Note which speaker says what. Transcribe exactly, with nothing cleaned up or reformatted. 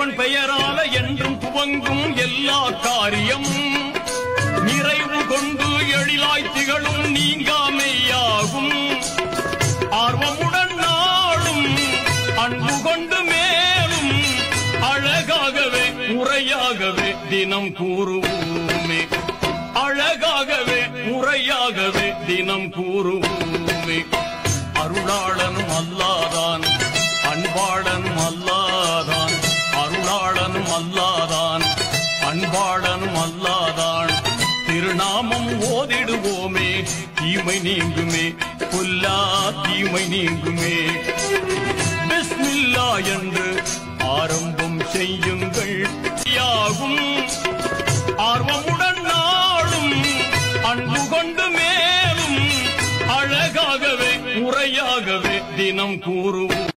Speaker 1: இறைவன் பெயரால என்றும் துவங்கும் எல்லா காரியம் நிறைவு கொண்டு எழிலாய் திகழும் நீங்காமையாகும். ஆர்வமுடன் நாளும் அன்பு கொண்டு மேலும் அழகாகவே முறையாகவே தினம் கூறுவோமே. அழகாகவே முறையாகவே தினம் கூறுவோமே. அருளாளனும் அல்லாதான் அன்பாளனும் அல்லாதான். அருளாளனும் அல்லாதான் அன்பாளனும் அல்லாதான். திருநாமம் ஓதிடுவோமே தீமை நீங்குமே பொல்லா தீமை நீங்குமே. பிஸ்மில்லா என்று ஆரம்பம் செய்யுங்கள் யாகும். ஆர்வமுடன் நாளும் அன்பு கொண்டு மேலும் அழகாகவே முறையாகவே தினம் கூறுவோம்.